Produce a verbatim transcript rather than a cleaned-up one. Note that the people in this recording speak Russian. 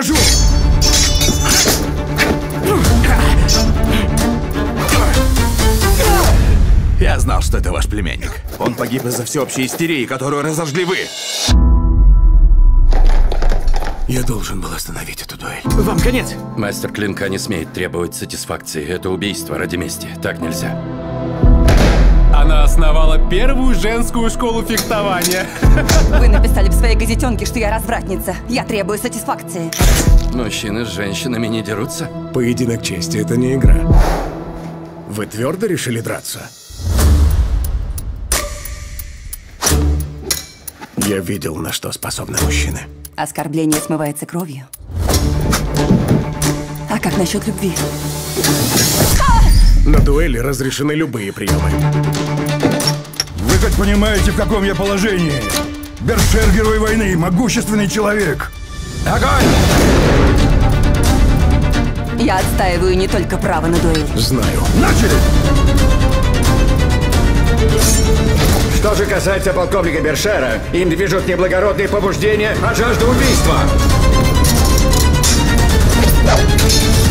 покажу! Я знал, что это ваш племянник. Он погиб из-за всеобщей истерии, которую разожгли вы. Я должен был остановить эту дуэль. Вам конец. Мастер клинка не смеет требовать сатисфакции. Это убийство ради мести. Так нельзя. Она основала первую женскую школу фехтования. Вы написали в своей газетенке, что я развратница. Я требую сатисфакции. Мужчины с женщинами не дерутся. Поединок чести — это не игра. Вы твердо решили драться? Я видел, на что способны мужчины. Оскорбление смывается кровью. А как насчет любви? На дуэли разрешены любые приемы. Вы хоть понимаете, в каком я положении? Бершер — герой войны, могущественный человек. Огонь! Я отстаиваю не только право на дуэль. Знаю. Начали! Что же касается полковника Бершера, им движут не благородные побуждения, а жажда убийства.